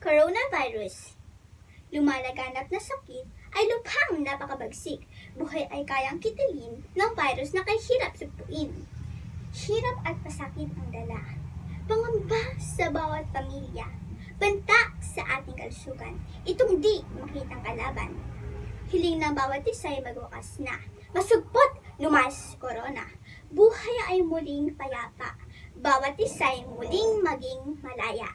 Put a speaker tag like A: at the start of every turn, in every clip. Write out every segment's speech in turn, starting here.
A: Coronavirus. Lumalaganap na sakit ay lubhang napakabagsik. Buhay ay kayang kitilin ng virus na kahirap sugpuin. Hirap at pasakit ang dala. Pangamba sa bawat pamilya. Banta sa ating kalusugan. Itong di makitang kalaban. Hiling ng bawat isa ay magwakas na. Masugpot lumas corona. Buhay ay muling payapa. Bawat isa ay muling maging malaya.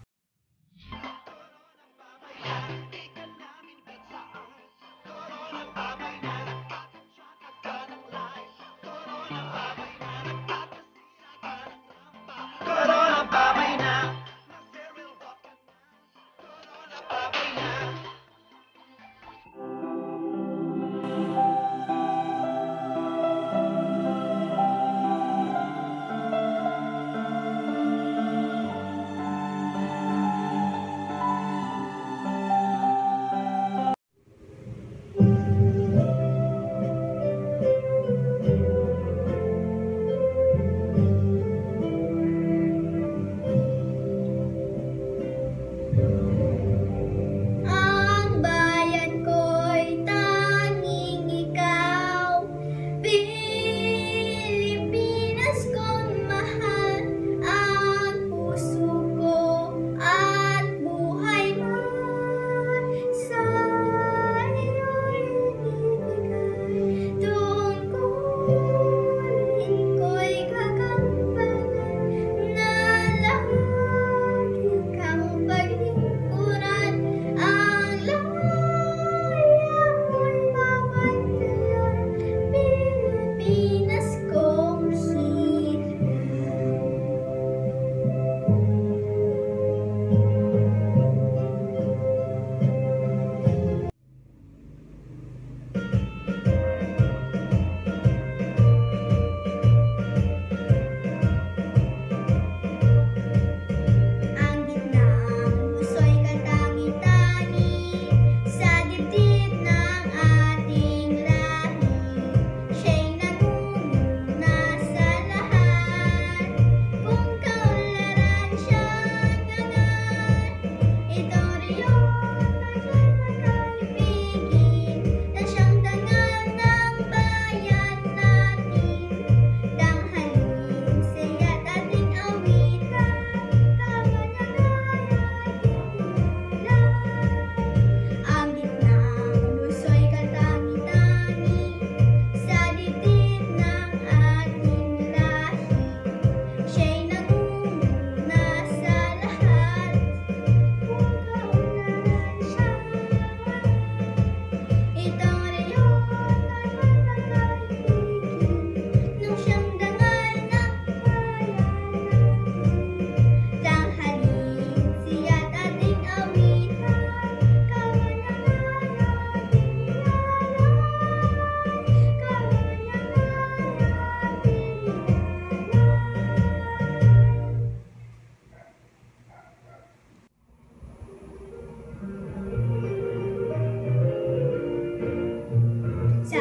A: Sa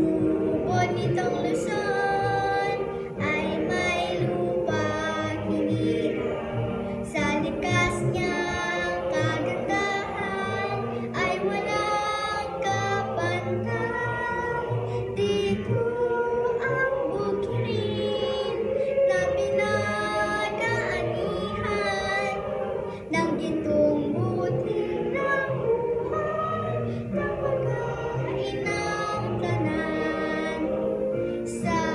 A: ubod nitong Luzon ay may lupang hinirang. Sa likas niyang kagandahan ay walang kapantay. Dito ang bukirin na pinag-aanihan ng gintong buti ng buhay na pagkain ng tanan. Sa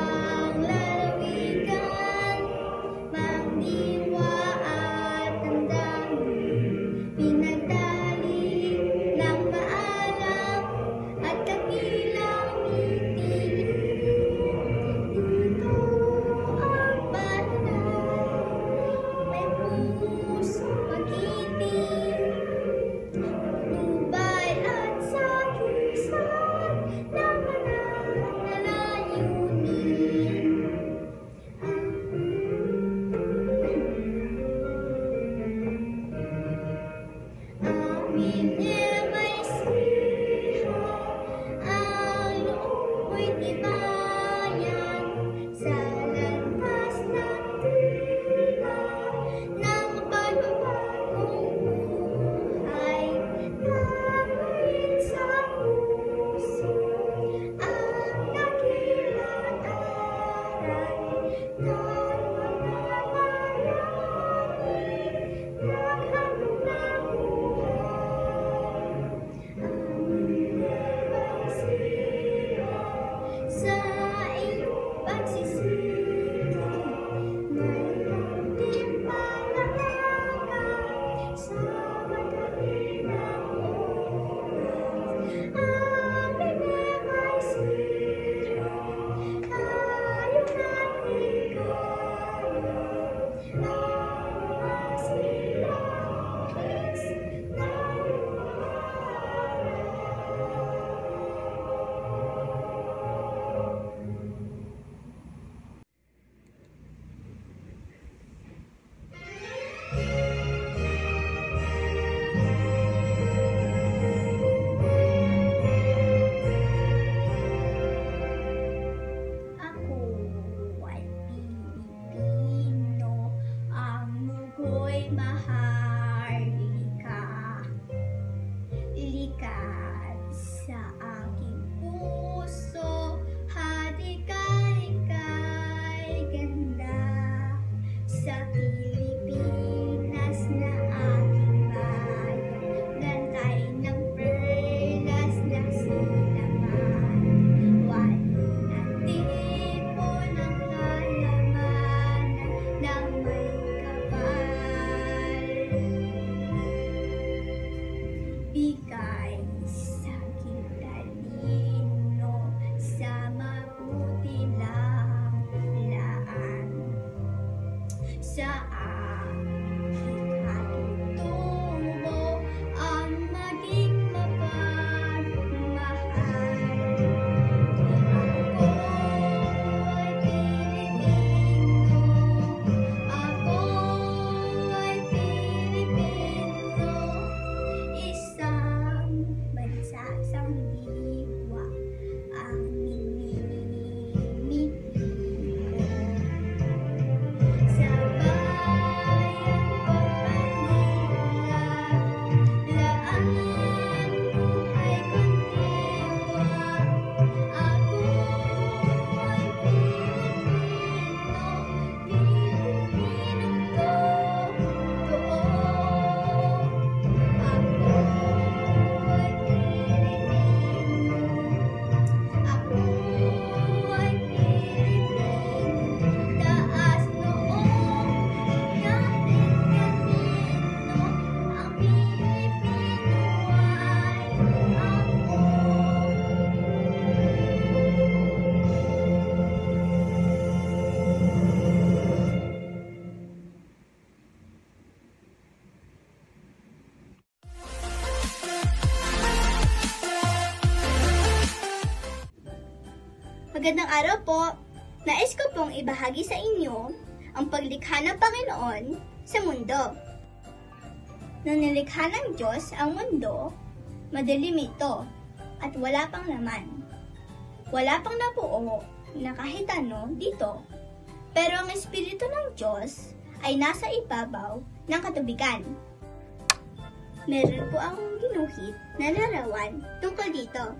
A: maharlika. Likat sa aking puso, halika'y kay ganda. Sa Pilipinas na aking bayan, gantay ng perlas na sinaman. Walong na tipo ng kayamanan ng may kapal. Bigay sa aking talino, sa mabuti lang laan. Sa aking katutubo ang maging mapagmahal. Ako ay Pilipino, ako ay Pilipino, isang bansa sang diwa ang minimiti ko. Sa bayang Pagmanila, laan buhay kondiwa. Ako ay Pilipino, Pilipinong totoo. Ako ay Pilipino, ako ay Pilipino. Taas noong yating kanino, ang Pilipino ay ako. Magandang araw po! Nais ko pong ibahagi sa inyo ang paglikha ng Panginoon sa mundo. Nang nilikha ng Diyos ang mundo, madilim ito at wala pang laman. Wala pang nabuo na kahit ano dito. Pero ang Espiritu ng Diyos ay nasa ibabaw ng katubigan. Meron po akong ginuhit na larawan tungkol dito.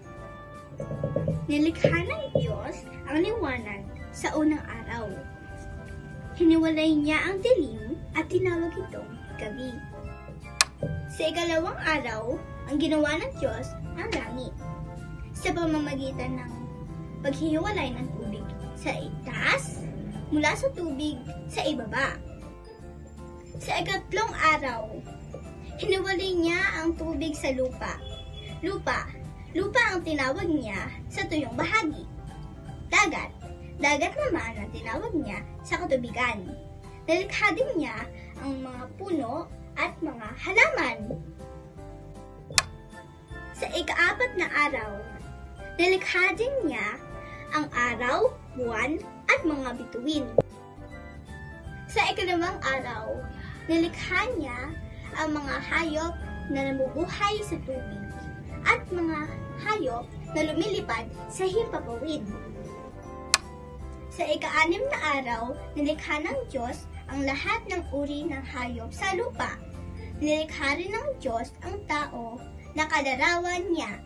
A: Nilikha ng Diyos ang liwanag sa unang araw. Hiniwalay niya ang dilim at tinawag itong gabi. Sa ikalawang araw, ang ginawa ng Diyos ang langit sa pamamagitan ng paghihiwalay ng tubig sa itaas mula sa tubig sa ibaba. Sa ikatlong araw, hiniwalay niya ang tubig sa lupa. Lupa ang tinawag niya sa tuyong bahagi. Dagat naman ang tinawag niya sa katubigan. Nilikha din niya ang mga puno at mga halaman. Sa ikaapat na araw, nilikha din niya ang araw, buwan at mga bituin. Sa ikalawang araw, nilikha niya ang mga hayop na namubuhay sa tubig at mga hayop na lumilipad sa himpapawid. Sa ika-6 na araw, nilikha ng Diyos ang lahat ng uri ng hayop sa lupa. Nilikha rin ng Diyos ang tao na kalarawan niya.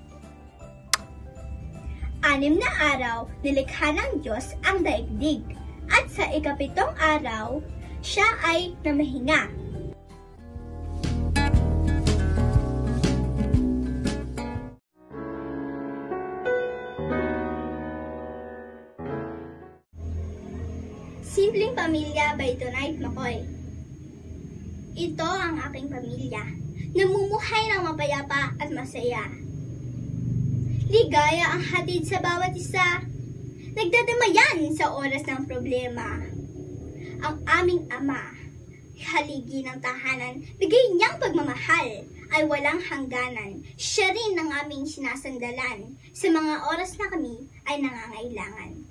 A: 6 na araw, nilikha ng Diyos ang daigdig. At sa ika-7 araw, siya ay namahinga. Simpleng Pamilya by Tonite Makoy. Ito ang aking pamilya, namumuhay ng mapayapa at masaya. Ligaya ang hatid sa bawat isa, nagdadamayan sa oras ng problema. Ang aming Ama, haligi ng tahanan, bigay niyang pagmamahal ay walang hangganan. Siya rin ang aming sinasandalan sa mga oras na kami ay nangangailangan.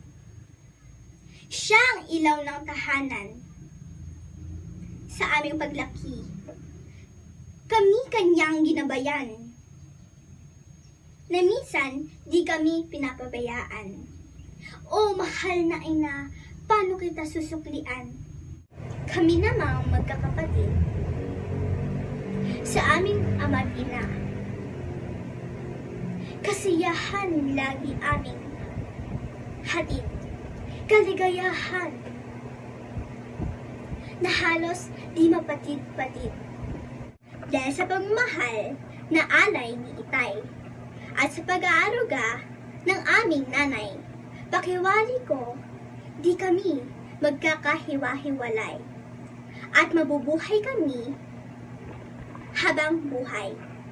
A: Siya ang ilaw ng tahanan sa aming paglaki. Kami kanyang ginabayan, na minsan di kami pinapabayaan. O mahal na ina, paano kita susuklian? Kami namang magkakapatid sa aming ama't ina. Kasiyahan lagi aming hatid, kaligayahan na halos di mapatid-patid. Dahil sa pagmamahal na alay ni Itay at sa pag-aaruga ng aming nanay, pakiwali ko, di kami magkakahiwa-hiwalay at mabubuhay kami habang buhay.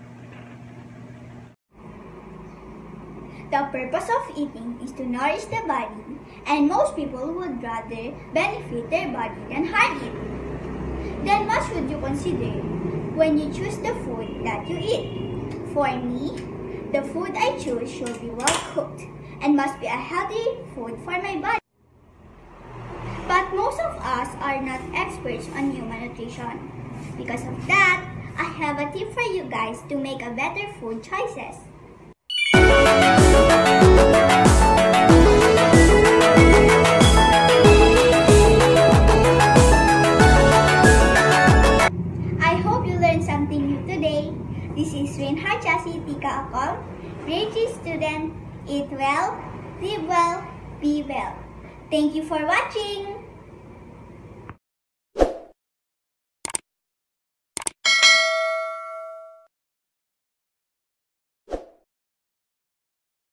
A: The purpose of eating is to nourish the body, and most people would rather benefit their body than harm it. Then what should you consider when you choose the food that you eat? For me, the food I choose should be well cooked and must be a healthy food for my body. But most of us are not experts on human nutrition. Because of that, I have a tip for you guys to make a better food choices. I hope you learned something new today. This is Reinhard Chasi Tika Akol, grade 3 student. Eat well, live well, be well. Thank you for watching.